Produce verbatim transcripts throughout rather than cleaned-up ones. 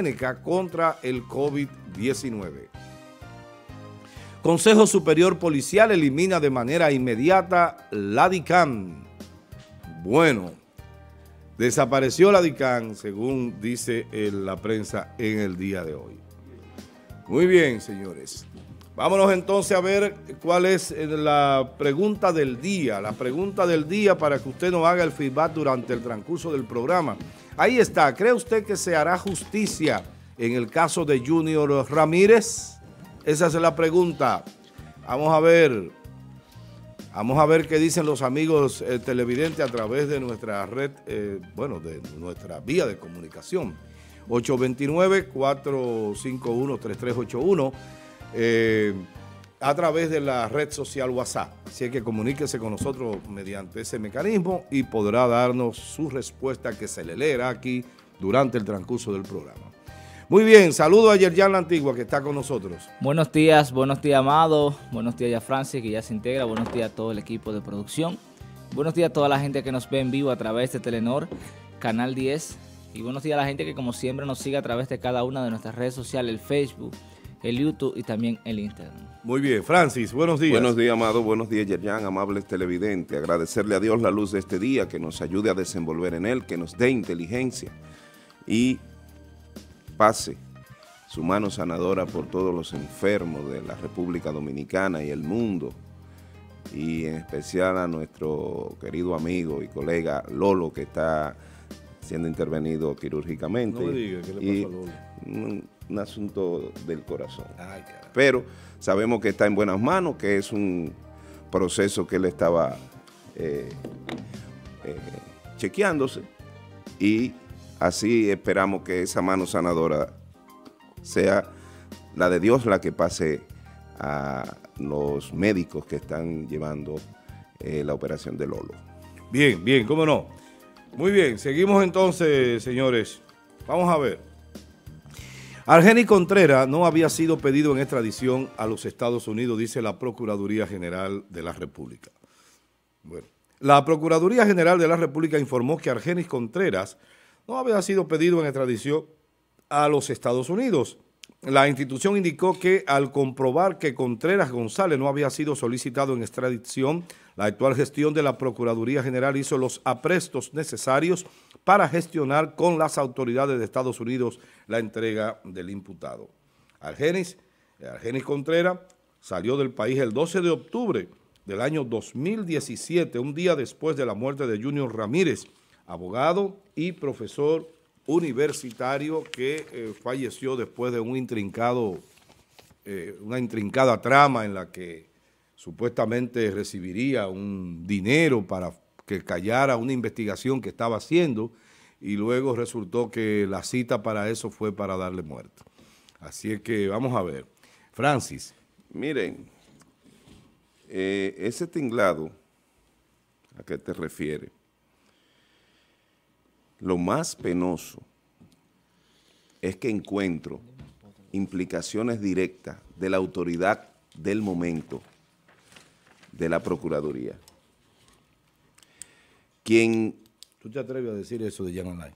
AstraZeneca contra el COVID diecinueve. Consejo Superior Policial elimina de manera inmediata la DICAN. Bueno, desapareció la DICAN, según dice la prensa en el día de hoy. Muy bien, señores. Vámonos entonces a ver cuál es la pregunta del día. La pregunta del día para que usted nos haga el feedback durante el transcurso del programa. Ahí está. ¿Cree usted que se hará justicia en el caso de Junior Ramírez? Esa es la pregunta. Vamos a ver. Vamos a ver qué dicen los amigos eh, televidentes a través de nuestra red, eh, bueno, de nuestra vía de comunicación. ocho dos nueve, cuatro cinco uno, tres tres ocho uno. Eh, a través de la red social WhatsApp. Así que comuníquese con nosotros mediante ese mecanismo y podrá darnos su respuesta que se le leerá aquí durante el transcurso del programa. Muy bien, saludo a Yerjan La Antigua que está con nosotros. Buenos días, buenos días, Amado. Buenos días ya Francis, que ya se integra. Buenos días a todo el equipo de producción. Buenos días a toda la gente que nos ve en vivo a través de Telenor, Canal diez. Y buenos días a la gente que como siempre nos sigue a través de cada una de nuestras redes sociales, el Facebook, el YouTube y también el Instagram. Muy bien, Francis, buenos días. Buenos días, Amado, buenos días, Yerjan, amables televidentes. Agradecerle a Dios la luz de este día, que nos ayude a desenvolver en él, que nos dé inteligencia y pase su mano sanadora por todos los enfermos de la República Dominicana y el mundo, y en especial a nuestro querido amigo y colega Lolo, que está siendo intervenido quirúrgicamente. No me diga, ¿qué le pasó a Lolo? Un, un asunto del corazón. Ay, pero sabemos que está en buenas manos, que es un proceso que él estaba eh, eh, chequeándose, y así esperamos que esa mano sanadora sea la de Dios la que pase a los médicos que están llevando eh, la operación de Lolo. Bien, bien, cómo no. Muy bien, seguimos entonces, señores. Vamos a ver. Argenis Contreras no había sido pedido en extradición a los Estados Unidos, dice la Procuraduría General de la República. Bueno, la Procuraduría General de la República informó que Argenis Contreras no había sido pedido en extradición a los Estados Unidos. La institución indicó que al comprobar que Contreras González no había sido solicitado en extradición, la actual gestión de la Procuraduría General hizo los aprestos necesarios para gestionar con las autoridades de Estados Unidos la entrega del imputado. Argenis, Argenis Contreras salió del país el doce de octubre del año dos mil diecisiete, un día después de la muerte de Junior Ramírez, abogado y profesor universitario que eh, falleció después de un intrincado, eh, una intrincada trama en la que supuestamente recibiría un dinero para que callara una investigación que estaba haciendo, y luego resultó que la cita para eso fue para darle muerte. Así es que vamos a ver. Francis. Miren, eh, ese tinglado a qué te refieres, lo más penoso es que encuentro implicaciones directas de la autoridad del momento de la Procuraduría. Quien... ¿Tú te atreves a decir eso de Jan Alain?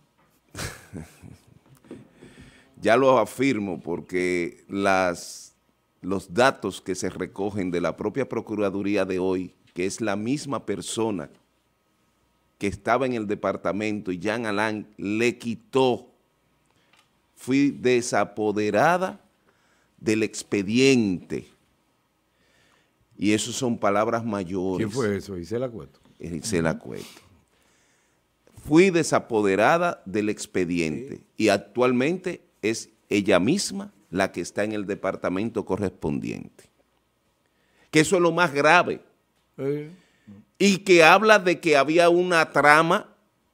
Ya lo afirmo porque las, los datos que se recogen de la propia Procuraduría de hoy, que es la misma persona que estaba en el departamento y Jan Alain le quitó, fui desapoderada del expediente. Y eso son palabras mayores. ¿Quién fue eso? Isela Cueto. Isela Cueto. Fui desapoderada del expediente, sí, y actualmente es ella misma la que está en el departamento correspondiente. Que eso es lo más grave. Sí. Y que habla de que había una trama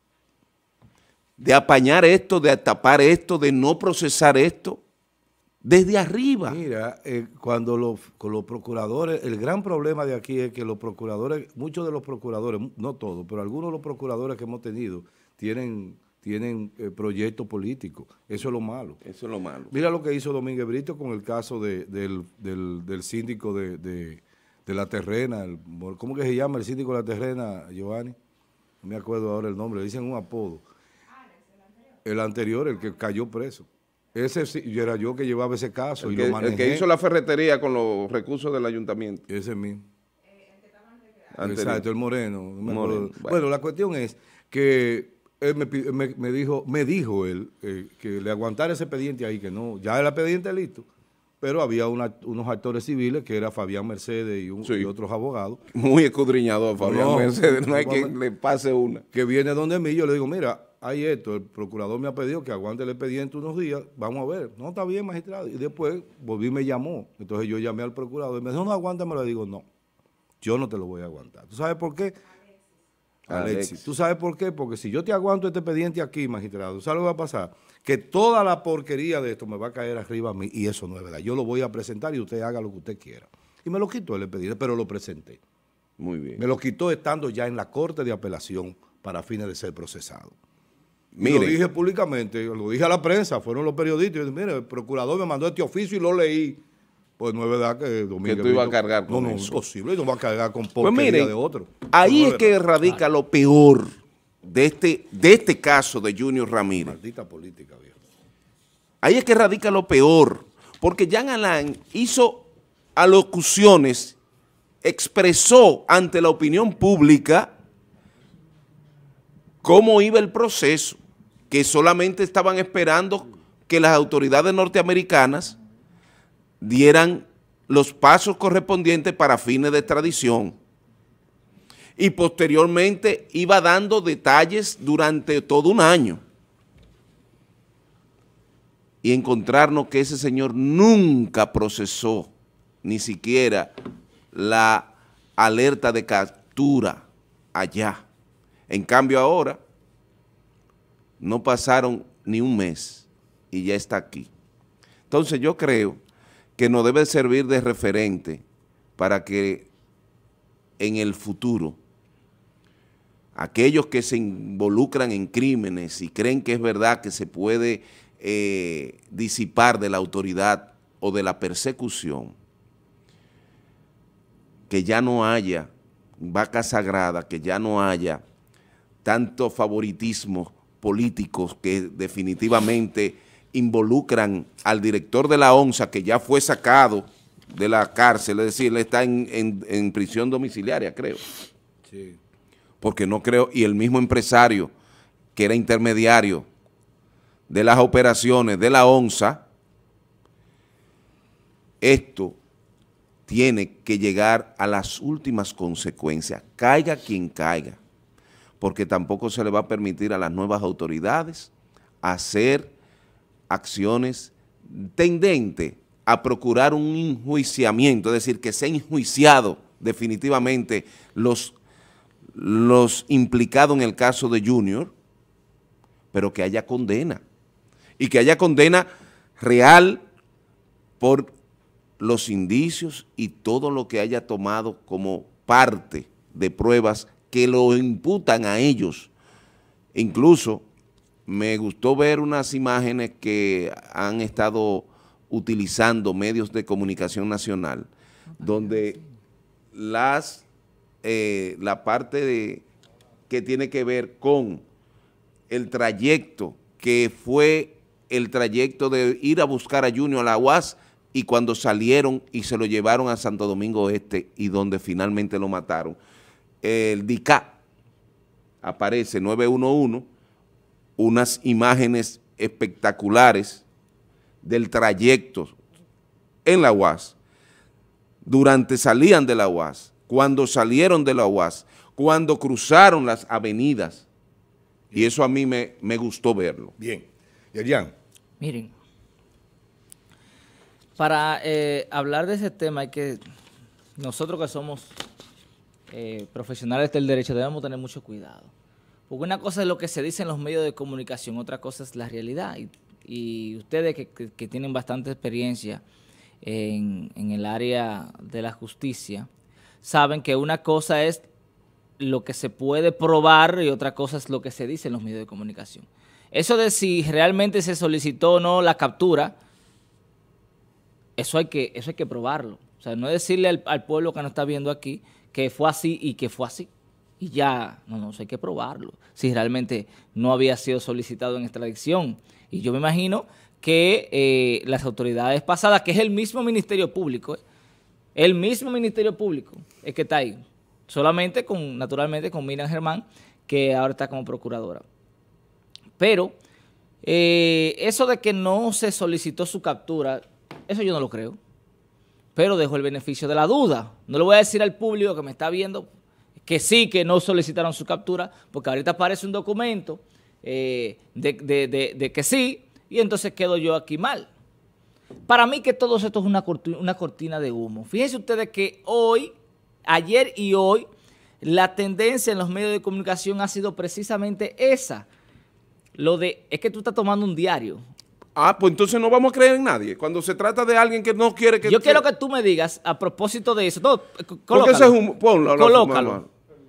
de apañar esto, de tapar esto, de no procesar esto, desde arriba. Mira, eh, cuando los, con los procuradores, el gran problema de aquí es que los procuradores, muchos de los procuradores, no todos, pero algunos de los procuradores que hemos tenido tienen, tienen eh, proyectos políticos. Eso es lo malo. Eso es lo malo. Mira lo que hizo Domínguez Brito con el caso de, del, del, del síndico de, de, de La Terrena. El, ¿Cómo que se llama el síndico de La Terrena, Giovanni? No me acuerdo ahora el nombre, le dicen un apodo. El anterior, el que cayó preso. Ese sí, yo era yo que llevaba ese caso El y que, lo manejé. el que hizo la ferretería con los recursos del ayuntamiento. Ese mismo. Anterior. Exacto, el Moreno. No me Moreno, acuerdo. bueno. Bueno, la cuestión es que él me, pi- me- me dijo, me dijo él eh, que le aguantara ese expediente ahí, que no, ya el expediente listo, pero había una- unos actores civiles que era Fabián Mercedes y, un- Sí. y otros abogados, Muy escudriñador, Fabián No, Mercedes. No hay no, quien le pase una. que viene donde mí, yo le digo, mira, hay esto, el procurador me ha pedido que aguante el expediente unos días, vamos a ver. No, está bien, magistrado. Y después volví y me llamó. Entonces yo llamé al procurador y me dijo, no, aguántamelo. Le digo, no, yo no te lo voy a aguantar. ¿Tú sabes por qué? Alexis. Alexis. ¿Tú sabes por qué? Porque si yo te aguanto este expediente aquí, magistrado, ¿sabes lo que va a pasar? Que toda la porquería de esto me va a caer arriba a mí y eso no es verdad. Yo lo voy a presentar y usted haga lo que usted quiera. Y me lo quitó el expediente, pero lo presenté. Muy bien. Me lo quitó estando ya en la Corte de Apelación para fines de ser procesado. Y Miren. lo dije públicamente, lo dije a la prensa, fueron los periodistas. Yo dije, mire, el procurador me mandó este oficio y lo leí. Pues no es verdad que Domínguez... Que tú ibas a Brito- cargar con No, no, eso. es posible, no va a cargar con Pues porquería miren, de otro. ahí No es que verdad. radica lo peor de este, de este caso de Junior Ramírez. Maldita política, viejo. Ahí es que radica lo peor, porque Jean Alain hizo alocuciones, expresó ante la opinión pública cómo iba el proceso, que solamente estaban esperando que las autoridades norteamericanas dieran los pasos correspondientes para fines de extradición. Y posteriormente iba dando detalles durante todo un año. Y encontrarnos que ese señor nunca procesó ni siquiera la alerta de captura allá. En cambio ahora no pasaron ni un mes y ya está aquí. Entonces yo creo que nos debe servir de referente para que en el futuro aquellos que se involucran en crímenes y creen que es verdad que se puede eh, disipar de la autoridad o de la persecución, que ya no haya vaca sagrada, que ya no haya tanto favoritismo políticos que definitivamente involucran al director de la ONSA, que ya fue sacado de la cárcel, es decir, él está en, en, en prisión domiciliaria, creo. Sí. Porque no creo, y el mismo empresario que era intermediario de las operaciones de la ONSA, esto tiene que llegar a las últimas consecuencias, caiga quien caiga, porque tampoco se le va a permitir a las nuevas autoridades hacer acciones tendentes a procurar un enjuiciamiento, es decir, que sea enjuiciado definitivamente los, los implicados en el caso de Junior, pero que haya condena, y que haya condena real por los indicios y todo lo que haya tomado como parte de pruebas que lo imputan a ellos. Incluso me gustó ver unas imágenes que han estado utilizando medios de comunicación nacional, donde las, eh, la parte de, que tiene que ver con el trayecto, que fue el trayecto de ir a buscar a Junior a la U A S y cuando salieron y se lo llevaron a Santo Domingo Este y donde finalmente lo mataron. El D I C A aparece nueve uno uno, unas imágenes espectaculares del trayecto en la U A S, durante salían de la U A S, cuando salieron de la U A S, cuando cruzaron las avenidas, y eso a mí me, me gustó verlo. Bien. Yerian. Miren, para eh, hablar de ese tema hay que, nosotros que somos eh, profesionales del derecho debemos tener mucho cuidado. Porque una cosa es lo que se dice en los medios de comunicación, otra cosa es la realidad. Y, y ustedes que, que, que tienen bastante experiencia en, en el área de la justicia, saben que una cosa es lo que se puede probar y otra cosa es lo que se dice en los medios de comunicación. Eso de si realmente se solicitó o no la captura, eso hay que, eso hay que probarlo. O sea, no es decirle al, al pueblo que nos está viendo aquí que fue así y que fue así. Y ya, no, no, eso hay que probarlo. Si realmente no había sido solicitado en extradición. Y yo me imagino que eh, las autoridades pasadas, que es el mismo Ministerio Público, eh, el mismo Ministerio Público es que está ahí, solamente con, naturalmente, con Miriam Germán, que ahora está como procuradora. Pero eh, eso de que no se solicitó su captura, eso yo no lo creo, pero dejo el beneficio de la duda. No le voy a decir al público que me está viendo que sí, que no solicitaron su captura, porque ahorita aparece un documento eh, de, de, de, de que sí, y entonces quedo yo aquí mal. Para mí que todo esto es una cortina, una cortina de humo. Fíjense ustedes que hoy, ayer y hoy, la tendencia en los medios de comunicación ha sido precisamente esa. Lo de, es que tú estás tomando un diario. Ah, pues entonces no vamos a creer en nadie. Cuando se trata de alguien que no quiere que... Yo quiero que tú me digas, a propósito de eso, no, porque eso es un... Ponlo, colócalo.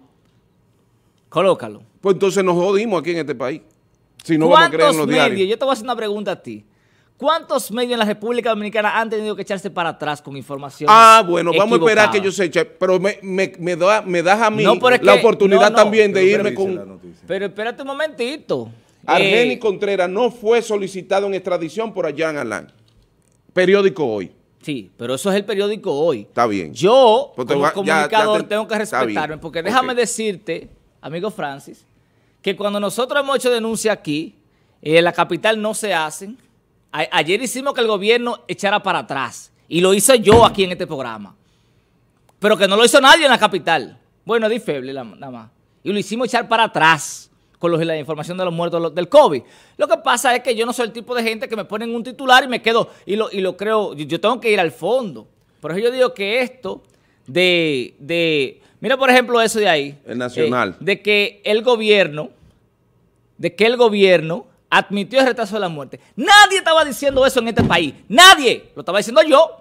Colócalo. Pues entonces nos jodimos aquí en este país. Si no vamos a creer en los medios, diarios. Yo te voy a hacer una pregunta a ti. ¿Cuántos medios en la República Dominicana han tenido que echarse para atrás con información? Ah, bueno, vamos a esperar que ellos se echen. Pero me, me, me, da, me das a mí no, la que, oportunidad no, no, también de irme con... Pero espérate un momentito. Argenis eh, Contreras no fue solicitado en extradición por Jean Alain. Periódico Hoy. Sí, pero eso es el periódico Hoy. Está bien. Yo, pues como va, comunicador, ya, ya te, tengo que respetarme, porque okay. déjame decirte, amigo Francis, que cuando nosotros hemos hecho denuncia aquí, en eh, la capital no se hacen. A, ayer hicimos que el gobierno echara para atrás, y lo hice yo aquí en este programa. Pero que no lo hizo nadie en la capital. Bueno, di feble nada más. Y lo hicimos echar para atrás con los, la información de los muertos del COVID. Lo que pasa es que yo no soy el tipo de gente que me ponen un titular y me quedo, y lo, y lo creo, yo, yo tengo que ir al fondo. Por eso yo digo que esto de, de mira por ejemplo eso de ahí. El Nacional. Eh, de que el gobierno, de que el gobierno admitió el retraso de la muerte. Nadie estaba diciendo eso en este país. Nadie. Lo estaba diciendo yo.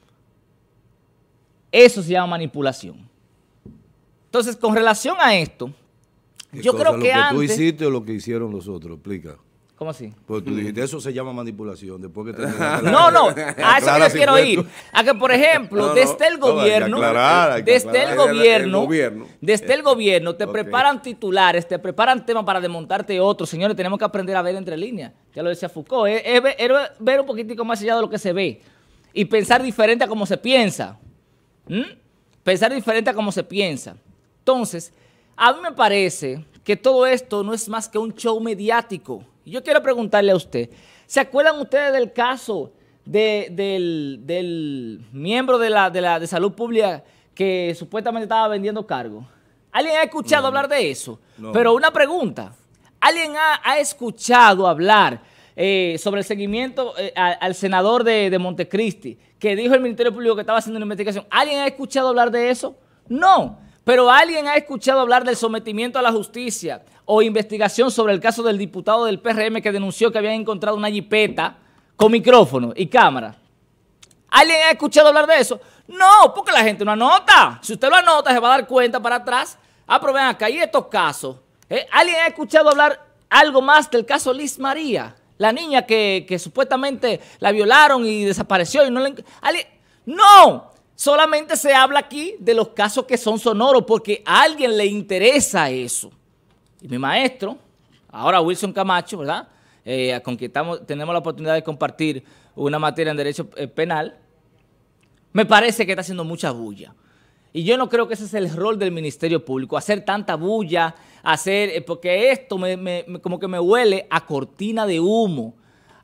Eso se llama manipulación. Entonces, con relación a esto, yo creo que, lo que antes... tú hiciste o lo que hicieron los otros, explica. ¿Cómo así? Pues tú dijiste, eso se llama manipulación. Después que te... No, no, a eso yo quiero ir. A que, por ejemplo, no, desde el gobierno, no, aclarar, desde el gobierno, el gobierno, desde el gobierno te okay. preparan titulares, te preparan temas para desmontarte otros. Señores, tenemos que aprender a ver entre líneas. Ya lo decía Foucault, es, es, ver, es ver un poquitico más allá de lo que se ve y pensar diferente a cómo se piensa. ¿Mm? Pensar diferente a cómo se piensa. Entonces, a mí me parece que todo esto no es más que un show mediático. Y yo quiero preguntarle a usted, ¿se acuerdan ustedes del caso de, del, del miembro de la, de la de salud pública que supuestamente estaba vendiendo cargos? ¿Alguien ha escuchado no, hablar de eso? No. Pero una pregunta, ¿alguien ha, ha escuchado hablar eh, sobre el seguimiento eh, al, al senador de, de Montecristi, que dijo el Ministerio Público que estaba haciendo una investigación? ¿Alguien ha escuchado hablar de eso? No. Pero ¿alguien ha escuchado hablar del sometimiento a la justicia o investigación sobre el caso del diputado del P R M que denunció que habían encontrado una jipeta con micrófono y cámara? ¿Alguien ha escuchado hablar de eso? No, porque la gente no anota. Si usted lo anota, se va a dar cuenta para atrás. Ah, pero ven acá, y estos casos. ¿Eh? ¿Alguien ha escuchado hablar algo más del caso Liz María? La niña que, que supuestamente la violaron y desapareció. Y no, le... ¿Alguien? ¡No! Solamente se habla aquí de los casos que son sonoros porque a alguien le interesa eso. Y mi maestro, ahora Wilson Camacho, ¿verdad? Eh, con quien estamos, tenemos la oportunidad de compartir una materia en Derecho eh, Penal, me parece que está haciendo mucha bulla. Y yo no creo que ese es el rol del Ministerio Público, hacer tanta bulla, hacer, eh, porque esto me, me, me, como que me huele a cortina de humo,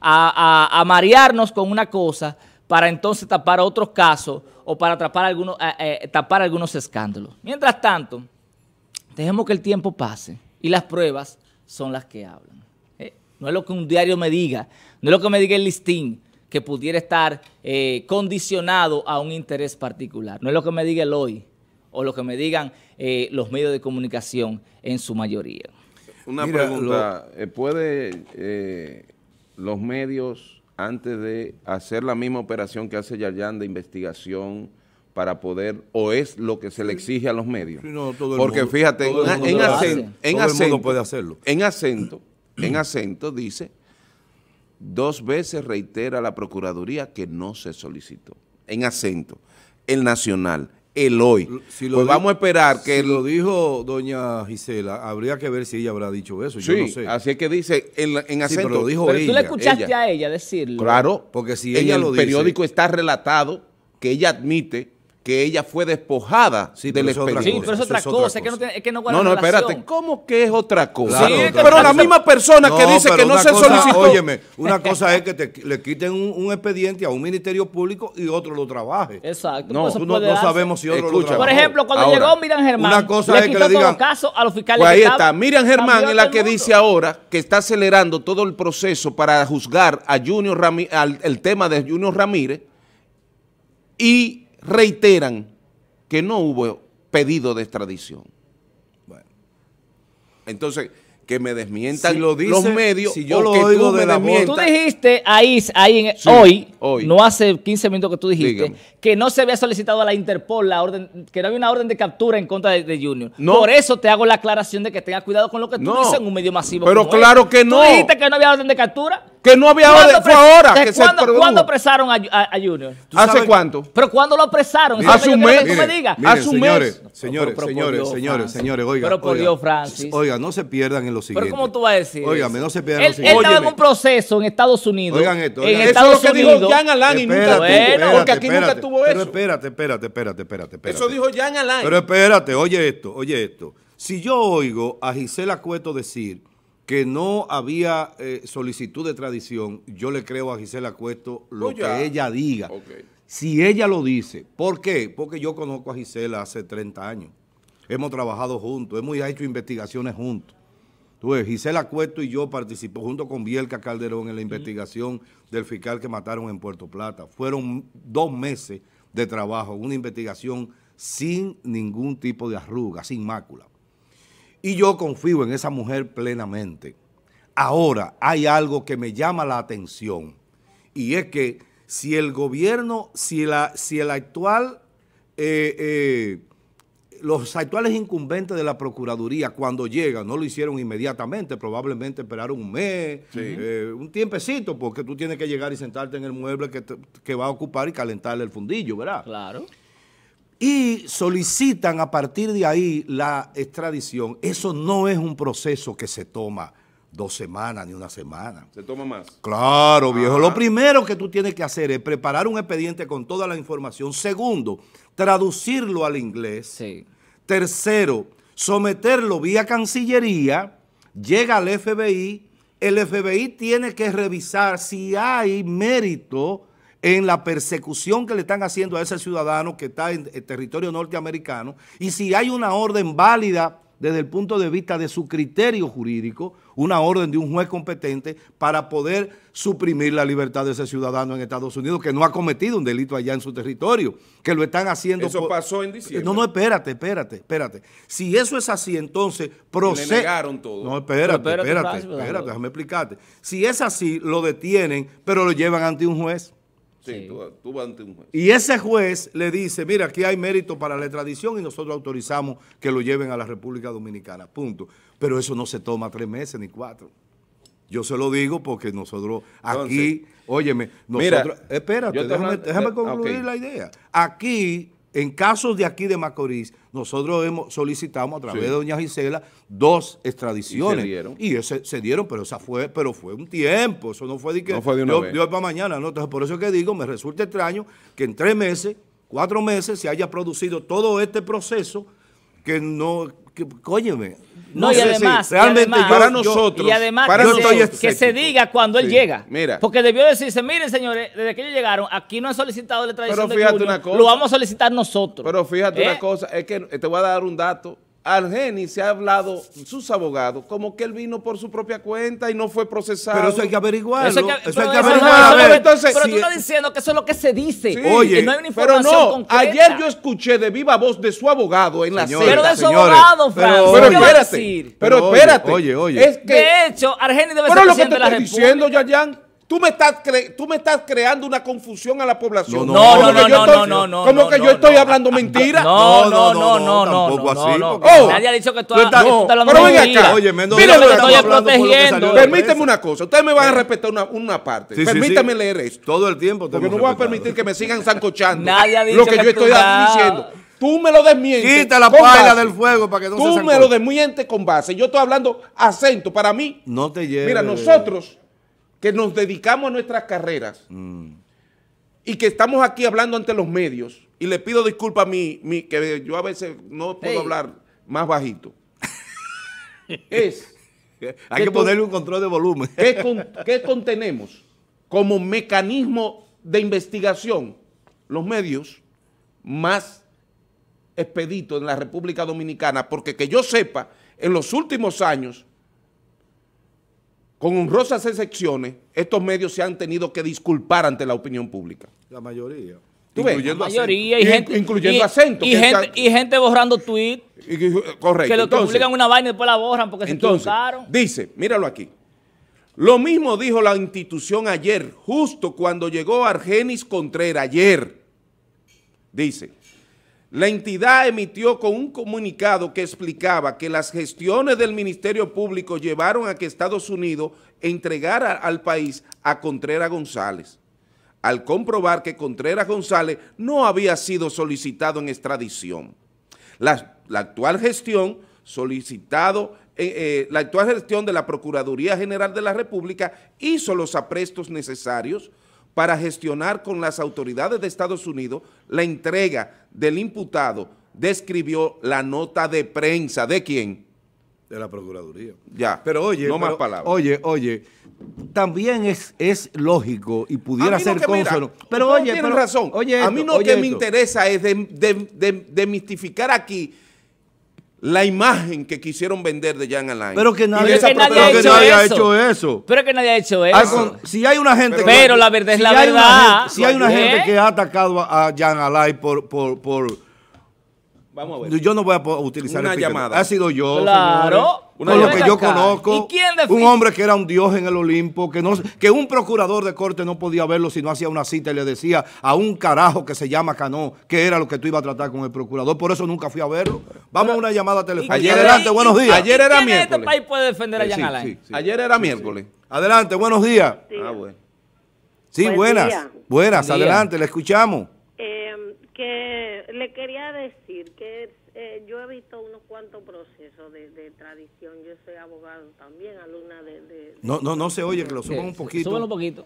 a, a, a marearnos con una cosa para entonces tapar otros casos o para tapar algunos, eh, eh, tapar algunos escándalos. Mientras tanto, dejemos que el tiempo pase y las pruebas son las que hablan. ¿Eh? No es lo que un diario me diga, no es lo que me diga el listín que pudiera estar eh, condicionado a un interés particular. No es lo que me diga el hoy o lo que me digan eh, los medios de comunicación en su mayoría. Una Mira, pregunta, lo... ¿puede eh, los medios, antes de hacer la misma operación que hace Yaryán de investigación para poder, o es lo que se le exige a los medios? Sí, no, todo el Porque mundo, fíjate, todo en, en, acento, en, acento, puede hacerlo. en acento, en acento dice, dos veces reitera la Procuraduría que no se solicitó. En acento, el Nacional, el hoy. Si lo pues di- vamos a esperar que... Si el- lo dijo doña Gisela, habría que ver si ella habrá dicho eso, yo sí, no sé. así es que dice en, en Sí, acento. pero lo dijo Pero tú le ella. escuchaste ella. a ella decirlo. Claro, Porque si en ella el lo dice- periódico está relatado que ella admite que ella fue despojada Sí, del pero eso es otra Sí, expediente. pero es Eso otra es otra cosa, es que no, cosa. tiene- es que no guarda No, no, relación. espérate, ¿cómo que es otra cosa? Claro, Sí, otra pero la cosa. misma persona que No, dice pero que no una se cosa- solicitó. Óyeme, una cosa es que te, le quiten un, un expediente a un ministerio público y otro lo trabaje. Exacto. No, pues eso Tú no, puede no darse. sabemos si otro lo Escucha, trabajó. Por ejemplo, cuando Ahora, llegó Miriam Germán, una cosa le es que quitó le digan- todo caso a los fiscales. Pues ahí que está, estaban. Miriam Germán Cambió es la todo que el mundo. dice ahora que está acelerando todo el proceso para juzgar a Junior Ramírez, al, el tema de Junior Ramírez, y reiteran que no hubo pedido de extradición. Bueno. Entonces, que me desmientan Si lo dice- los medios si yo o lo que oigo tú de me la voz- Tú desmientas. dijiste ahí, ahí en- Sí, hoy, hoy. no hace quince minutos que tú dijiste, Dígame. que no se había solicitado a la Interpol la orden, que no había una orden de captura en contra de, de Junior. No. Por eso te hago la aclaración de que tenga cuidado con lo que tú No. dices en un medio masivo. Pero como claro este. que no. Tú dijiste que no había orden de captura. Que no había ¿Cuándo orden, fue pres- ahora de que se cuándo, produjo. ¿Cuándo apresaron a, a- a Junior? ¿Tú ¿Hace sabes- cuánto? ¿Pero cuándo lo apresaron? Eso Hace es lo un que yo quiero mes. que tú me Miren, digas. miren, Hace un señores, mes. señores, Pero, pero, señores, por Dios, señores, Francis. señores, oigan. Pero por oigan. Dios, Francis. Oigan, no se pierdan en lo siguiente. Pero ¿cómo tú vas a decir Óigame, eso? no se pierdan Él, lo siguiente. él estaba en Óyeme. un proceso en Estados Unidos. Oigan esto, En oigan. Eso Estados es lo que Unidos. dijo Jan Alain y nunca Espérate, tuvo. Bueno, Porque aquí nunca espérate, tuvo pero eso. espérate, espérate, espérate, espérate, espérate. Eso dijo Jan Alain. Pero espérate, oye esto, oye esto. Si yo oigo a Gisela Cueto decir que no había eh, solicitud de extradición, yo le creo a Gisela Cueto lo Pues ya. que ella diga. Ok. Si ella lo dice, ¿por qué? Porque yo conozco a Gisela hace treinta años. Hemos trabajado juntos, hemos hecho investigaciones juntos. Tú ves, Gisela Cueto y yo participamos junto con Bielka Calderón en la investigación del fiscal que mataron en Puerto Plata. Fueron dos meses de trabajo, una investigación sin ningún tipo de arruga, sin mácula. Y yo confío en esa mujer plenamente. Ahora, hay algo que me llama la atención, y es que si el gobierno, si, la, si el actual, eh, eh, los actuales incumbentes de la Procuraduría, cuando llegan, no lo hicieron inmediatamente, probablemente esperaron un mes, eh, un tiempecito, porque tú tienes que llegar y sentarte en el mueble que, te- que va a ocupar y calentarle el fundillo, ¿verdad? Claro. Y solicitan a partir de ahí la extradición. Eso no es un proceso que se toma dos semanas ni una semana. Se toma más. Claro, viejo. Ajá. Lo primero que tú tienes que hacer es preparar un expediente con toda la información. Segundo, traducirlo al inglés. Sí. Tercero, someterlo vía Cancillería, llega al F B I, el F B I tiene que revisar si hay mérito en la persecución que le están haciendo a ese ciudadano que está en el territorio norteamericano y si hay una orden válida desde el punto de vista de su criterio jurídico, una orden de un juez competente para poder suprimir la libertad de ese ciudadano en Estados Unidos que no ha cometido un delito allá en su territorio, que lo están haciendo... Eso por- pasó en diciembre. No, no, espérate, espérate, espérate. Si eso es así, entonces procede... Le negaron todo. No, espérate, Pero espérate, espérate, Francis, espérate, déjalo. déjame explicarte. Si es así, lo detienen, pero lo llevan ante un juez. Sí, Sí. Tú, tú vas ante un juez. Y ese juez le dice, mira, aquí hay mérito para la extradición y nosotros autorizamos que lo lleven a la República Dominicana, punto. Pero eso no se toma tres meses ni cuatro. Yo se lo digo porque nosotros aquí, Entonces, óyeme, mira, nosotros, espérate, yo te déjame, hablo- déjame de- concluir ok. la idea. Aquí, en casos de aquí de Macorís, nosotros hemos solicitamos a través Sí. de doña Gisela dos extradiciones. Y se dieron. Y ese, se dieron, pero esa fue, pero fue un tiempo, eso no fue de que No fue de una yo- vez. yo para mañana, ¿no? Entonces, por eso es que digo, me resulta extraño que en tres meses, cuatro meses, se haya producido todo este proceso que no, que, óyeme. No, y sé si además, y realmente además- yo- Para yo- nosotros, Y además para que, yo se, estoy que se escéptico. diga cuando él Sí, llega. mira. Porque debió decirse, miren señores, desde que ellos llegaron, aquí no han solicitado la extradición Pero de fíjate Junior, una cosa. lo vamos a solicitar nosotros. Pero fíjate ¿Eh? una cosa, es que te voy a dar un dato. Argeni se ha hablado, sus abogados, como que él vino por su propia cuenta y no fue procesado. Pero eso hay que averiguarlo. Eso Eso hay que, hay pero que eso no- averiguarlo. eso A no- ver, entonces, pero si- tú estás diciendo que eso es lo que se dice. Sí. Oye, y no hay una Pero información no, concreta. ayer yo escuché de viva voz de su abogado en la Señores, Pero de celda. su señores, abogado, pero- Francis. Pero ¿qué va a espérate, decir? pero Pero oye, espérate. oye, oye. Es que, De hecho, Argeni debe pero ser lo que te presidente de la estoy República. diciendo, Yayan, tú me estás cre- tú me estás creando una confusión a la población. No, No, Como no, que no, yo no, estoy- no, no, Como no, que no, yo estoy no. hablando mentira. No, No, no, no, no, no, no, no, tampoco no, así, no. porque- Oh. Nadie ha dicho que tú, Tú estás- tú no, estás hablando pero ven mentira. acá. Oye, Mendoza, Mira, Yo lo te que estoy estamos hablando por lo que protegiendo. salió de la Permíteme prensa. una cosa. Ustedes me van a respetar una, una parte. Sí, sí, Permítame sí. leer esto. Todo el tiempo. te Porque no hemos voy a respetado. permitir que me sigan zancochando Nadie ha dicho lo que, que yo tú estoy da- diciendo. Tú me lo desmientes. Quita la con paila base. del fuego para que no Tú se me sancoche. lo desmientes con base. Yo estoy hablando acento. Para mí, No te lleves. mira, nosotros que nos dedicamos a nuestras carreras Mm. y que estamos aquí hablando ante los medios, y le pido disculpas a mí, mi, que yo a veces no puedo Hey. hablar más bajito, es Hay que tú- ponerle un control de volumen. ¿qué, con- qué contenemos como mecanismo de investigación los medios más expeditos en la República Dominicana? Porque que yo sepa, en los últimos años, con honrosas excepciones, estos medios se han tenido que disculpar ante la opinión pública. La mayoría. ¿Tú ves? La Incluyendo mayoría y acento. gente, Incluyendo y, acento, y que gente, está- y gente borrando tweets Y- y- correcto. que lo que Entonces, publican una vaina y después la borran porque se Entonces, equivocaron. dice, míralo aquí. Lo mismo dijo la institución ayer, justo cuando llegó Argenis Contreras, ayer. Dice, la entidad emitió con un comunicado que explicaba que las gestiones del Ministerio Público llevaron a que Estados Unidos entregara al país a Contreras González, al comprobar que Contreras González no había sido solicitado en extradición. La, la actual gestión solicitado, eh, eh, la actual gestión de la Procuraduría General de la República hizo los aprestos necesarios para gestionar con las autoridades de Estados Unidos la entrega del imputado, describió la nota de prensa. ¿De quién? De la Procuraduría. Ya, Pero oye, no pero, más palabras. Oye, oye, también es, es lógico y A pudiera mí no ser que, mira, consono. Pero ustedes oye, tienen pero, razón. Oye, a mí esto, lo oye que me esto. interesa es de, de, de, demistificar aquí la imagen que quisieron vender de Jan Alain. Pero que Y nadie, de esa que nadie pero ha que hecho nadie ha eso. hecho eso. Pero es que nadie ha hecho eso. Al con- si hay una gente Pero- que- Pero la verdad es si la hay una verdad. gente- si hay una ¿Eh? gente que ha atacado a, a Jan Alain por, por, por Vamos a ver. yo no voy a po- utilizar Una el epíteto. llamada. Ha sido yo, Claro. señores. Una Por lo llamada. que yo Ven acá. conozco, ¿Y quién un define? hombre que era un dios en el Olimpo, que no que un procurador de corte no podía verlo si no hacía una cita y le decía a un carajo que se llama Cano que era lo que tú ibas a tratar con el procurador. Por eso nunca fui a verlo. Vamos a una llamada telefónica. Ayer era- Adelante, buenos días. ayer era ¿Quién en este miércoles. país puede defender a Sí, Jan sí, Alain? sí. Ayer era miércoles. Adelante, buenos días. Ah, bueno. Sí, Buen buenas. día. Buenas, Buen día. adelante, le escuchamos. Eh, que le quería decir que eh, yo he visto unos cuantos procesos de, de tradición. Yo soy abogado también, alumna de... de- No, no, no se oye, que lo suban un poquito. Súbelo un poquito.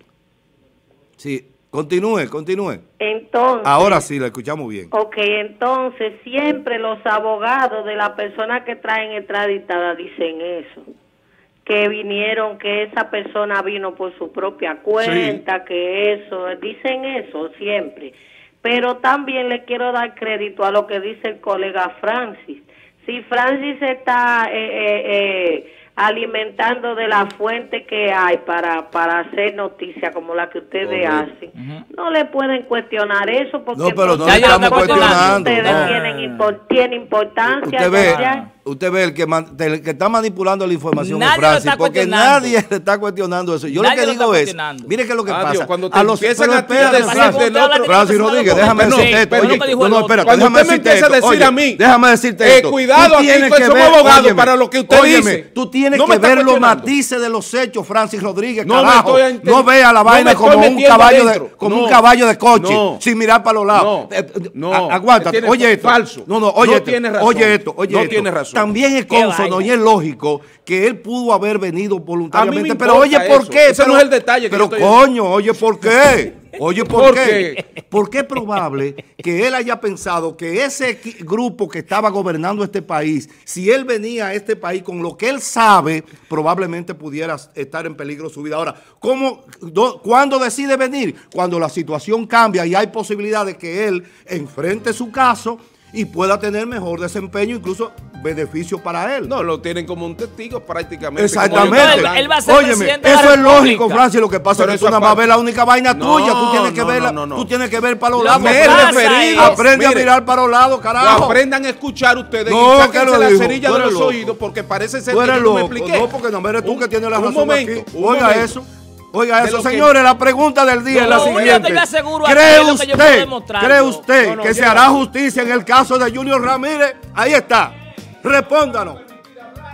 Sí, continúe, continúe. Entonces, Ahora sí, la escuchamos bien. ok, entonces siempre los abogados de la persona que traen extraditada dicen eso. Que vinieron, que esa persona vino por su propia cuenta, que eso, dicen eso siempre. Pero también le quiero dar crédito a lo que dice el colega Francis. Si Francis está eh, eh, eh, alimentando de la fuente que hay para, para hacer noticias como la que ustedes Correcto. hacen, Ujú. no le pueden cuestionar eso porque No, pero no le entonces estamos las cosas de cuestionando, ustedes no. tienen, impor- tienen importancia. Usted ve, ya. usted ve el que, man- el que está manipulando la información Nadie es lo Francis, está porque cuestionando. nadie le está cuestionando eso. Yo Nadie lo que lo digo está es, cuestionando. mire qué es lo que Adiós, pasa. cuando te empiezan pero a ti a espérate, decir Francis, del otro- Francis Rodríguez, déjame Sí, decirte esto. pero Oye, no me dijo no, el no, otro. espérate, Cuando déjame usted me decirte empieza a esto. decir Oye, a mí, déjame decirte eh, esto. cuidado, Tú aquí tienes somos abogados para lo que usted óyeme, dice. Tú tienes No me que está ver los cuestionando. matices de los hechos, Francis Rodríguez, No me carajo. estoy enten- No vea la no vaina me estoy como un metiendo caballo de, adentro. como No. un caballo de coche, No. sin mirar para los lados. No. Eh, eh, No. a- Aguántate, Tiene- oye esto. falso. No, no, oye No esto. tiene razón. Oye esto, oye No esto. tiene razón. También es Qué consono vaina. y es lógico que él pudo haber venido voluntariamente. me Pero oye, importa ¿por eso. qué? Ese no es el detalle que Pero yo estoy- coño, oye, ¿por qué? Oye, ¿por, ¿Por qué? Porque es probable que él haya pensado que ese equi- grupo que estaba gobernando este país, si él venía a este país con lo que él sabe, probablemente pudiera estar en peligro su vida. Ahora, ¿cómo, do- ¿cuándo decide venir? Cuando la situación cambia y hay posibilidad de que él enfrente su caso y pueda tener mejor desempeño, incluso beneficio para él. No, lo tienen como un testigo prácticamente. Exactamente. como yo Él- estoy él va a ser Óyeme, presidente de la eso es República. lógico, Francis. Lo que pasa Pero es que eso tú nada más aparte- ves la única vaina No, tuya. Tú tienes que no, ver, no, no, no. tú tienes que ver para los Lo lados. que Me he pasa referido. es- Aprende Mire, a mirar para los lados, o carajo. aprendan a escuchar ustedes No, y que sáquense lo la dijo. cerilla Tú de eres los loco. oídos porque parece ser Tú que eres yo no me loco. expliqué. No, porque no eres tú Un- que tienes la un razón momento, aquí. un Oiga momento. eso. Oiga De eso, lo que- señores. La pregunta del día Lo es la único que siguiente. yo aseguro aquí ¿Cree es lo que yo puedo usted, demostrar. cree usted No, no, que se lleva. hará justicia en el caso de Junior Ramírez? Ahí está. Respóndanos.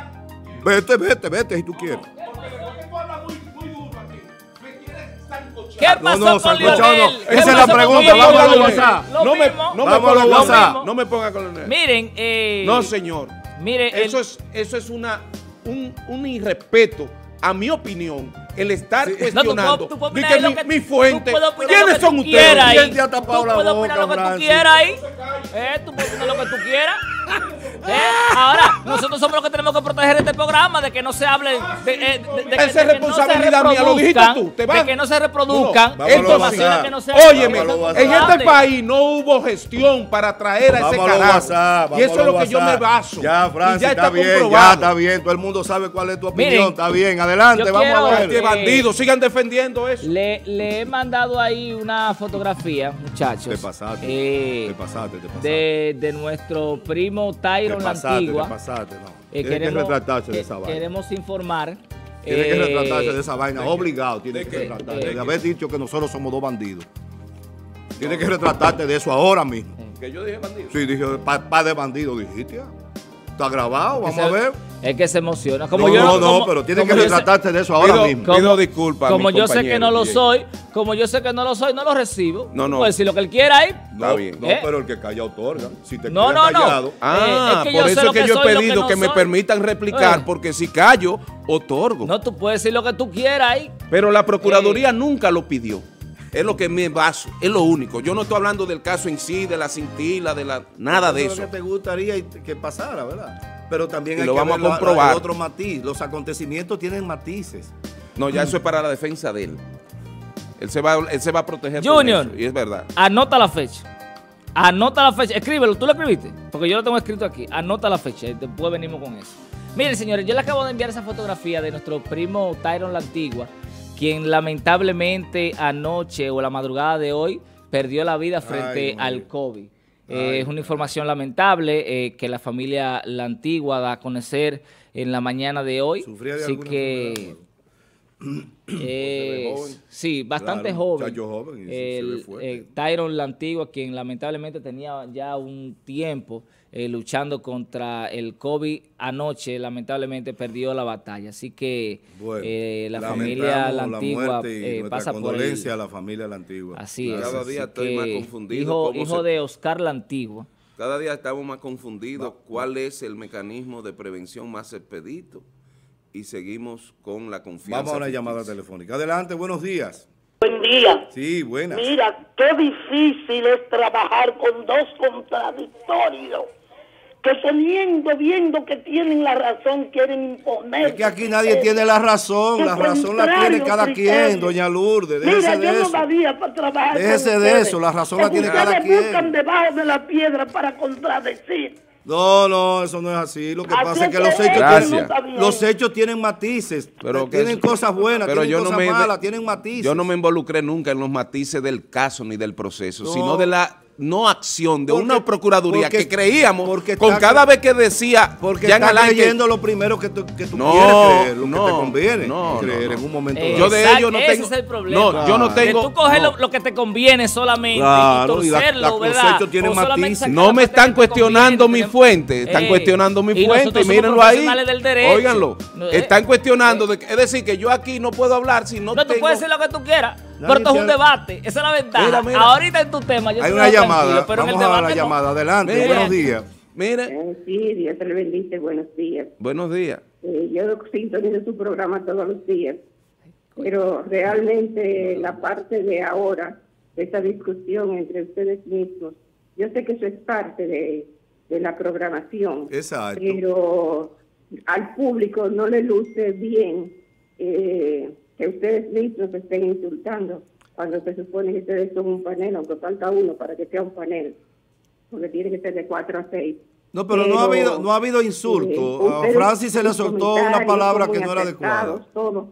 Vete, vete, vete si tú quieres. Porque tú hablas muy, muy duro aquí. Me quieres sancochar. ¿Qué pasó no, con Sancochado Lionel? no. ¿Qué Esa es la pasó con pregunta, Lionel? vamos a Lo los mismo, WhatsApp. lo No me, mismo. no me Vamos a ponga los con WhatsApp. No me ponga con Leonel. Miren, eh, No, señor. mire, el- Eso es, eso es una, un, un irrespeto, a mi opinión, el estar No, tú cuestionando. puedes- tú puedes Di opinar que lo mi, que- mi fuente. tú puedes opinar lo ¿Quiénes que son tú ustedes? quieras ahí. ¿Quién te ha tapado Tú la puedes boca, opinar lo que tú Francis? quieras ahí. Eh, tú puedes opinar lo que tú quieras. Eh, Ahora, nosotros somos los que tenemos que proteger este programa de que no se hable de, de, de- de- de Esa es que no se responsabilidad mía, lo dijiste reproduzcan, tú, te vas. de que no se reproduzcan No, vámonos informaciones a que no se Óyeme, Vámonos a en WhatsApp. este país no hubo gestión para traer a ese Vamos a los carajo. WhatsApp, Y eso vamos es a lo los que yo me WhatsApp. baso. Ya, Y Francis, ya está, está bien, ya comprobado. está bien. Todo el mundo sabe cuál es tu opinión. Miren, está bien, adelante, yo vamos a quiero- ver. Este bandido, sigan defendiendo eso. Le, le he mandado ahí una fotografía, muchachos. Te pasaste, eh, te pasaste, te pasaste. de, de nuestro primo Te Tyron la pasaste, Antigua. te pasaste, no. Eh, Tienes que queremos- retratarse de que- esa vaina. Queremos informar. Tiene que eh, retratarse de esa vaina, obligado. Tiene que qué? retratarte. ¿De De qué? haber dicho que nosotros somos dos bandidos. Tiene que retratarte de eso ahora mismo. Que yo dije bandido. Sí, dije, pa, pa de bandido, dijiste. ah. Está grabado, vamos que a se- ver. Es que se emociona. Como no, yo, no, no, como- pero tiene como que yo sé- retratarte de eso ahora Pido- mismo. pido disculpas a Como mi yo sé que compañero, no lo bien. soy, como yo sé que no lo soy, no lo recibo. No, no. Puede decir lo que él quiera ahí. Está bien. No, ¿Eh? pero el que calla otorga. Si te No, quedas no, no. callado, Ah, Eh, es que yo por sé eso lo es que, que yo soy, he lo que pedido no que, me soy. permitan replicar, Eh. porque si callo, otorgo. No, tú puedes decir lo que tú quieras ahí. Pero la Procuraduría Eh. nunca lo pidió. Es lo que me baso, es lo único. Yo no estoy hablando del caso en sí, de la cintila, de la nada de es eso. lo que te gustaría y- que pasara, ¿verdad? Pero también Y hay lo que vamos a ver la- comprobar. el otro matiz. Los acontecimientos tienen matices. No, ya eso es para la defensa de él. Él se va, él se va a proteger con Junior. eso, y es verdad. Anota la fecha. Anota la fecha. Escríbelo. ¿Tú lo escribiste? Porque yo lo tengo escrito aquí. Anota la fecha y después venimos con eso. Miren, señores, yo le acabo de enviar esa fotografía de nuestro primo Tyron la Antigua, quien lamentablemente anoche o la madrugada de hoy perdió la vida frente Ay, al COVID. Eh, es una información lamentable eh, que la familia La Antigua da a conocer en la mañana de hoy. Sufría de Así alguna que... enfermedad, eh, joven. sí, bastante Claro, joven. muchacho joven y se- se El- ve fuerte. eh, Tyron la Antigua, quien lamentablemente tenía ya un tiempo eh, luchando contra el COVID, anoche lamentablemente perdió la batalla. Así que Bueno, eh, la lamentamos familia La la Antigua muerte y eh, nuestra pasa por condolencia el... a la familia La Antigua. Así es. Cada así día estoy más que confundido Hijo, cómo hijo se- de Oscar La Antigua. Cada día estamos más confundidos cuál es el mecanismo de prevención más expedito y seguimos con la confianza. Vamos a una ficticia. llamada telefónica. Adelante, buenos días. Buen día. Sí, buenas. Mira, qué difícil es trabajar con dos contradictorios que teniendo, viendo que tienen la razón, quieren imponer. Es que aquí nadie tiene la razón, la razón la tiene cada quien, doña Lourdes, Mira, déjese yo de no eso. daría para trabajar Déjese con de ustedes. eso, la razón Que la tiene ustedes cada quien. buscan debajo de la piedra para contradecir. No, no, eso no es así. Lo que Así pasa es que es los que hechos, Gracias. tienen, no está bien. los hechos tienen matices, Pero que tienen eso- cosas buenas, pero tienen yo no cosas me- malas, tienen matices. Yo no me involucré nunca en los matices del caso ni del proceso, No. sino de la no acción de Porque- una procuraduría porque- que creíamos porque con está- cada vez que decía Porque Jean estás Alain que- creyendo lo primero que tú, que tú No, quieres creer, lo no, que te conviene no, creer no, no. en un momento Eh, dado. Yo de Exacto, ello no ese tengo- es el problema. No, yo no Que tengo- tú coges no. lo, lo que te conviene solamente Claro, y y la- torcerlo, la- los ¿verdad? hechos tienen O solamente matices. sacar No la me parte están que te cuestionando conviene, mi tenemos- fuente, están Eh, cuestionando mi y fuente, nosotros somos mírenlo ahí. profesionales del derecho. Óiganlo, No, eh, están cuestionando, de que- es decir, que yo aquí no puedo hablar si no, No, tú tengo... puedes decir lo que tú quieras, Nadie pero esto es un te- debate, esa es la ventaja. Mira, mira. Ahorita en tu tema yo Hay te una veo llamada, tranquilo, pero en el vamos a debate la no. llamada. Adelante, Mira. buenos días. Mire, Eh, sí, Dios te le bendice, buenos días. buenos días. Eh, yo sintonizo su programa todos los días, pero realmente la parte de ahora, de esta discusión entre ustedes mismos, yo sé que eso es parte de, de la programación, Exacto. pero al público no le luce bien eh, que ustedes mismos se estén insultando cuando se supone que ustedes son un panel, aunque falta uno para que sea un panel, porque tiene que ser de cuatro a seis. No, pero, no ha habido no ha habido insulto. eh, A ustedes, Francis se le sus soltó una comentarios palabra son que muy no era adecuada. acertados, todo,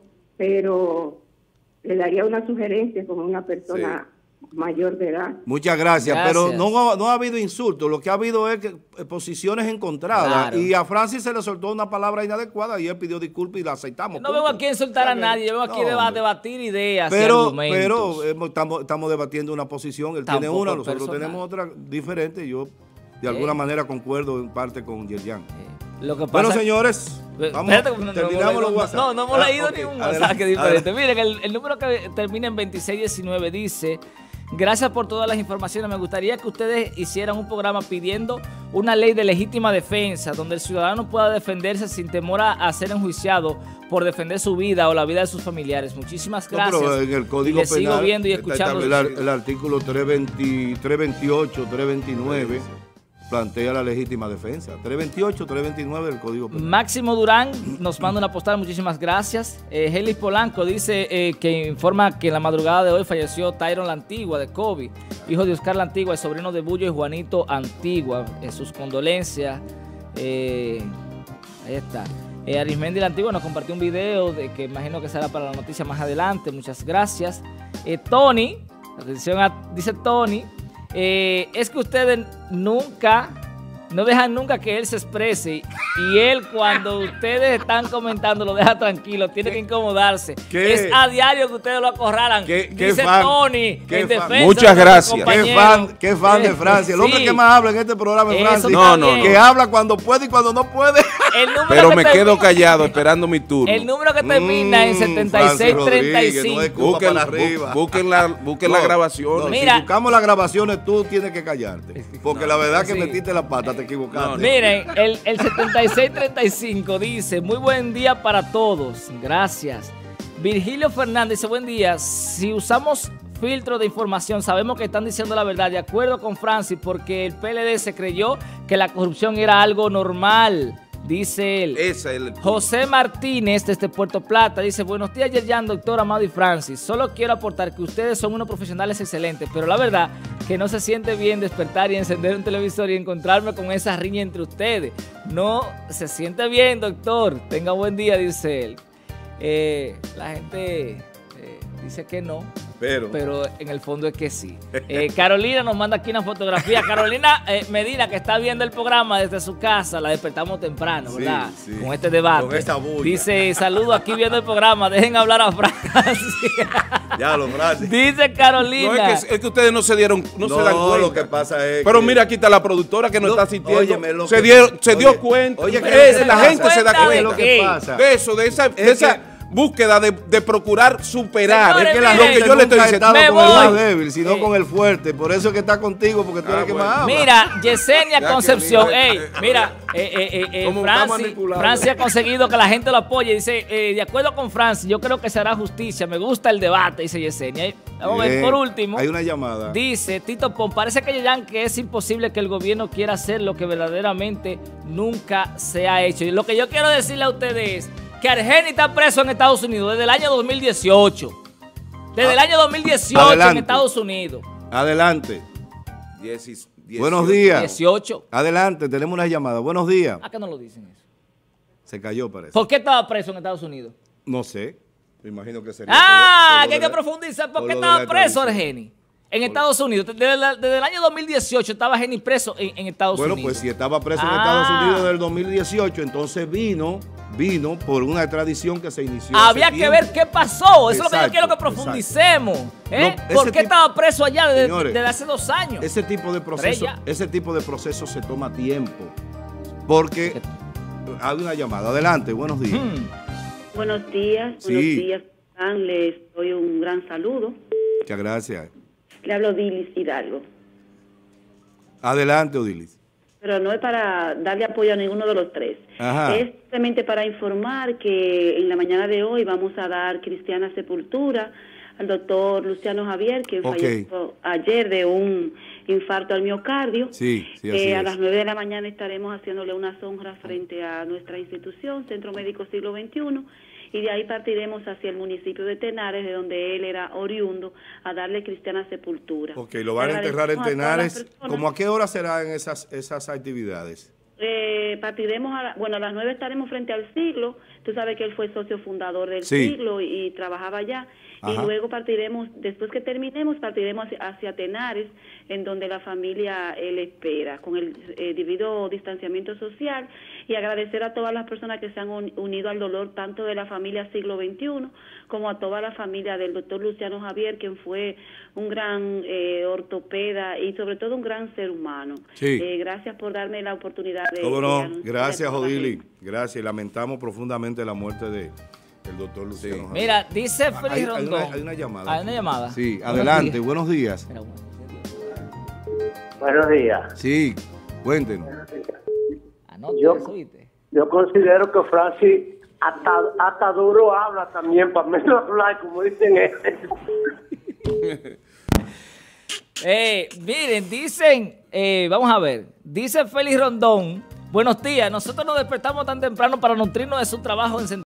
pero le daría una sugerencia como una persona mayor de edad. Muchas gracias, Gracias. pero no, ha- no ha habido insulto. Lo que ha habido es que, eh, posiciones encontradas. Claro. Y a Francis se le soltó una palabra inadecuada y él pidió disculpas y la aceptamos. No vengo aquí a insultar a nadie, yo vengo aquí No, a deba- hombre. debatir ideas y Pero, argumentos. pero hemos- estamos, estamos debatiendo una posición. Él tiene Tampoco una, nosotros personal. tenemos otra diferente. Yo de alguna Eh. manera concuerdo en parte con Yerjan. Lo que pasa Bueno, señores, Vamos, Espérate, no, terminamos no, los no, WhatsApp. no, no hemos Ah, leído okay. ni un Adelante, WhatsApp que diferente. adelante. Miren, el, el número que termina en veintiséis diecinueve dice: gracias por todas las informaciones. Me gustaría que ustedes hicieran un programa pidiendo una ley de legítima defensa donde el ciudadano pueda defenderse sin temor a, a ser enjuiciado por defender su vida o la vida de sus familiares. Muchísimas No, gracias. pero en el Código y les sigo Penal viendo y está escuchando. El, ar- el artículo trescientos veinte, trescientos veintiocho, trescientos veintinueve plantea la legítima defensa. trescientos veintiocho, trescientos veintinueve del Código Penal. Máximo Durán nos manda una postal, muchísimas gracias. Eh, Helis Polanco dice eh, que informa que en la madrugada de hoy falleció Tyron La Antigua de COVID, hijo de Oscar La Antigua, el sobrino de Bullo y Juanito Antigua. Eh, sus condolencias. Eh, ahí está. Eh, Arismendi La Antigua nos compartió un video de que imagino que será para la noticia más adelante. Muchas gracias. Eh, Tony, atención a, dice Tony, eh, es que ustedes nunca, no dejan nunca que él se exprese y él cuando ustedes están comentando lo deja tranquilo, tiene que incomodarse. ¿Qué? Es a diario que ustedes lo acorralan. ¿Qué- qué dice fan? Tony, ¿Qué en fan? defensa Muchas de nuestro gracias. Qué compañero. fan, qué fan de Eh, Francia. El hombre sí. que más habla en este programa es Eso Francia. está No, no, bien. no. Que habla cuando puede y cuando no puede. El número Pero que me termina- quedo callado esperando mi turno. El número que termina en Mm, setenta y seis treinta y Francis Rodríguez, no cinco. es culpa Busquen, para bu- arriba. busquen la, busquen No, la grabación. no, Mira. si buscamos las grabaciones, tú tienes que callarte. Porque la verdad que Sí. metiste la pata, te equivocaste. No, no. Miren, el, el setenta y seis treinta y cinco dice: muy buen día para todos, gracias. Virgilio Fernández dice: buen día, si usamos filtro de información, sabemos que están diciendo la verdad, de acuerdo con Francis, porque el P L D se creyó que la corrupción era algo normal, dice él. Ese es el José Martínez desde Puerto Plata dice: buenos días Yerjan, doctor Amado y Francis, solo quiero aportar que ustedes son unos profesionales excelentes, pero la verdad que no se siente bien despertar y encender un televisor y encontrarme con esa riña entre ustedes. No se siente bien, doctor, tenga buen día, dice él. Eh, la gente eh, dice que no, Pero, pero en el fondo es que sí. Eh, Carolina nos manda aquí una fotografía. Carolina eh, Medina, que está viendo el programa desde su casa, la despertamos temprano, Sí, ¿verdad? sí. Con este debate. Con esta bulla. Dice: saludo aquí viendo el programa, dejen hablar a Francia. ya lo Francis. Dice Carolina. No, es que, es que ustedes no se dieron, no, No, se dan cuenta. lo que pasa es Pero que- mira, aquí está la productora que nos No, está asistiendo. óyeme, lo se que- dio, se dio oye, cuenta. oye, ¿qué Eh, es lo que la pasa? gente se da ¿Cuenta de cuenta. lo que qué? pasa? De eso, de esa, de Es esa que- búsqueda de, de procurar superar. Señores, Es que la- miren, lo que yo le estoy nunca ha diciendo. estado Me con el más voy. débil, sino Sí. con el fuerte. Por eso es que está contigo, porque tú Ah, eres el que bueno. más habla. Mira, Yesenia Ya que Concepción, mira, ey, eh, mira, eh, eh, eh, eh, Como está Francis, manipulado. Francis ha conseguido que la gente lo apoye. Dice: eh, de acuerdo con Francis, yo creo que se hará justicia. Me gusta el debate, dice Yesenia. Y vamos a ver, Bien. por último. Hay una llamada. Dice Tito Pon: parece que Yerjan que es imposible que el gobierno quiera hacer lo que verdaderamente nunca se ha hecho. Y lo que yo quiero decirle a ustedes es que Argeni está preso en Estados Unidos desde el año dos mil dieciocho. Desde el año dos mil dieciocho Adelante. en Estados Unidos. Adelante. Diecis- Buenos dieciocho. días. dieciocho. Adelante, tenemos una llamada. Buenos días. ¿A qué no lo dicen eso? Se cayó, parece. ¿Por qué estaba preso en Estados Unidos? No sé. Me imagino que sería. Ah, por lo- que hay que por lo de la- profundizar. ¿Por por qué lo de estaba la preso extradición. Argeni? En Estados Unidos. Desde, la- desde el año dos mil dieciocho estaba Argeni preso en, en Estados Bueno, Unidos. pues si estaba preso en Ah. Estados Unidos desde el dos mil dieciocho, entonces vino, vino por una extradición que se inició. hace Había que tiempo. ver qué pasó. Eso es lo que yo Exacto, quiero que profundicemos. ¿eh? No, ese ¿Por qué tipo- estaba preso allá desde, Señores, desde hace dos años? Ese tipo de proceso, Estrella. ese tipo de proceso se toma tiempo. Porque hay una llamada. Adelante, buenos días. Hmm. Buenos días, Sí. buenos días, Fran. Les doy un gran saludo. Muchas gracias. Le hablo Dilis Hidalgo, Adelante, Odilis. pero no es para darle apoyo a ninguno de los tres. Ajá. Es simplemente para informar que en la mañana de hoy vamos a dar cristiana sepultura al doctor Luciano Javier, que Ok. falleció ayer de un infarto al miocardio. Sí, sí, así Eh, a es. las nueve de la mañana estaremos haciéndole una honra frente a nuestra institución, Centro Médico Siglo veintiuno, y de ahí partiremos hacia el municipio de Tenares, de donde él era oriundo, a darle cristiana sepultura. Ok, lo van a enterrar en Agradecemos a todas las Tenares. personas. ¿Cómo a qué hora serán esas, esas actividades? Eh, partiremos a, la- bueno, a las nueve estaremos frente al Siglo. Tú sabes que él fue socio fundador del Sí. Siglo y, y trabajaba allá. Ajá. Y luego partiremos, después que terminemos, partiremos hacia, hacia Tenares, en donde la familia él espera, con el eh, debido distanciamiento social, y agradecer a todas las personas que se han un- unido al dolor, tanto de la familia Siglo veintiuno, como a toda la familia del doctor Luciano Javier, quien fue un gran eh, ortopeda y sobre todo un gran ser humano. Sí. Eh, gracias por darme la oportunidad de... ¿Cómo no? de Gracias, de- Odili. Gracias. Y lamentamos profundamente la muerte de el doctor Luciano Javier. Mira, dice Félix hay, hay Rondón. una, hay una llamada. Hay una llamada. Sí, Buenos adelante. días. Buenos días. Espera un momento. Buenos días. Sí, cuéntenos. Anota Yo- eso, ¿oíste? Yo considero que Francis hasta, hasta duro habla también, para menos hablar, como dicen ellos. Eh, miren, dicen, eh, vamos a ver, dice Félix Rondón, buenos días, nosotros nos despertamos tan temprano para nutrirnos de su trabajo en